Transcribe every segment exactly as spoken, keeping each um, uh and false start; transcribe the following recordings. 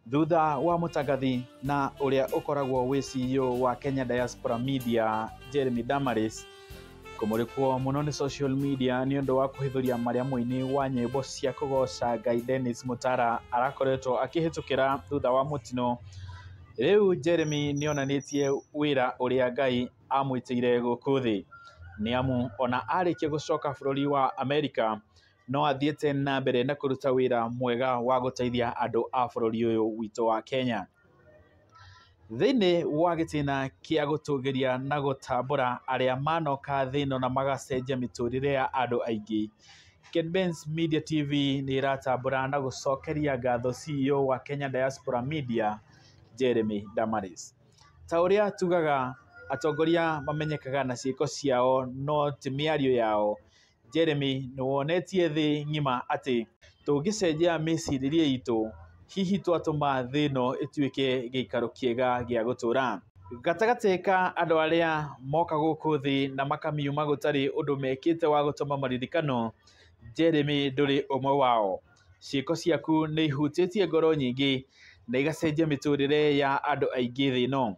Thutha wa mutangathi na uria ukoragwo wi C E O wa Kenya Diaspora Media Jeremy Damaris kumurikwo muno ni social media ni undu wa kuhithuria maria muini wa nyimbo cia kugoca Ngai Dennis Mutara arakoretwo akihitukira thutha wa mutino. Riu Jeremy ni onanitie wira uria Ngai amwitire guku thi, ni amu ona arikia gucoka bururi wa America no athiete na mbere na kuruta wira mwega wa guteithia andu a bururi uyu wito wa Kenya. Thini wa gitina kia gutugiria na gutambura aria manoka thino na magacenjia miturire ya andu aingi, Kenben's Media T V ni iratambura na gucokeria ngatho C E O wa Kenya Diaspora Media Jeremy Damaris. Ta uria tugaga atongoria mamenyekaga na ciiko ciao no ti miario yao, Jeremy ni wonetie thi ngima ati tungicenjia miciririe itu hihi twatuma thino ituike giikaro kiega gia gutura. Gatagati ka andu aria moka guku thi na makamiuma gutari undu mekite wa gutuma maririkano, Jeremy nduri umwe wao. Ciiko ciaku ni ihutitie ngoro nyingi na igacenjia miturire ya andu aingi thi no.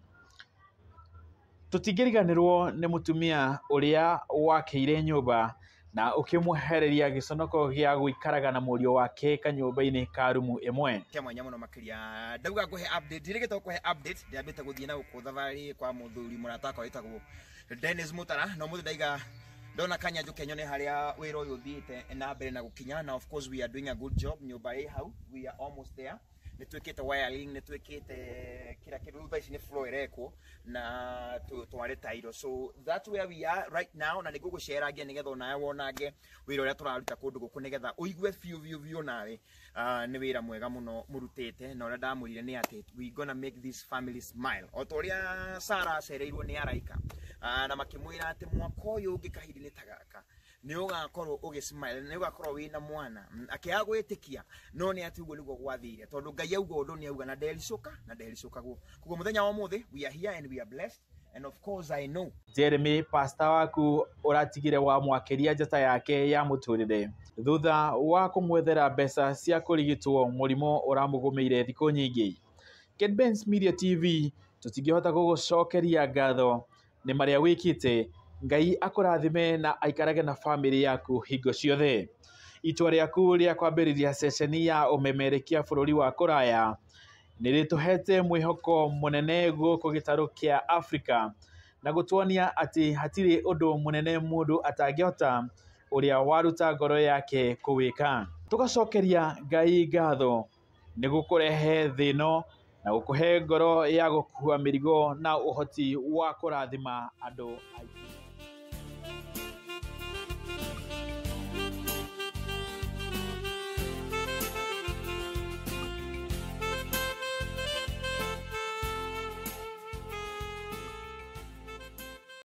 Tutingiriganirwo ni mutumia uria wakeire nyumba na ukimwehereria giconoko gia guikaraga na murio wake kanyumba-ini ka rumu imwe. Kema nyamuno makiria ndauga guhe update dirigito kuhe update ndiambite guthie na ukuthavari kwa muthuri murataka witagwo Dennis Mutara no muthe ndaiga ndona kanya njuke nyone haria wira uyu thiite na mbere na gukinya na of course we are doing a good job nyumba hii hau we are almost there. Nitwikite wiring nitwikite kila kitu basi ni flow ireko na tware tairo, so that's where we are right now na nigugo share again nigetha na wonage wira uria turaruta kundu guku nigetha uigue few few few nawe uh, ni wira mwega muno murutete na uria ndamurire ni ati we gonna make this family smile otoria Sara cereirwo ni araika uh, na makimwira ati mwaka uyu ngikahidi ni tagaka ni ugakorwo ugismile ni ugakorwo wina mwana akiagwitikia no ni ati ugo niguo gwathire tondu Ngai auga undu ni auga na ndericoka na ndericoka guo kugo muthenya wa muthi we are here and we are blessed and of course I know. Jeremy, pastor waku uratigire wa mwakiria njata yake ya muturire thutha wa kumwethera mbeca cia kurigitwo murimo uramugumeire thiku nyingi. Kenben's Media T V tutingihota gugucokeria ngatho ni maria wikite. Ngai akurathime na aikarage na family yaku hingo ciothe. Itua riaku ria kwambiriria ceceni ya umemerekia bururi wa kuraya nirituhete mwihoko munene guku gitaru kia Africa na gutuonia ati hatiri undu munene mundu atangihota uria waruta ngoro yake kuwika. Tugacokeria Ngai ngatho ni gukurehe thino na gukuhe ngoro ya gukua mirigo na uhoti wa kurathima andu aingi.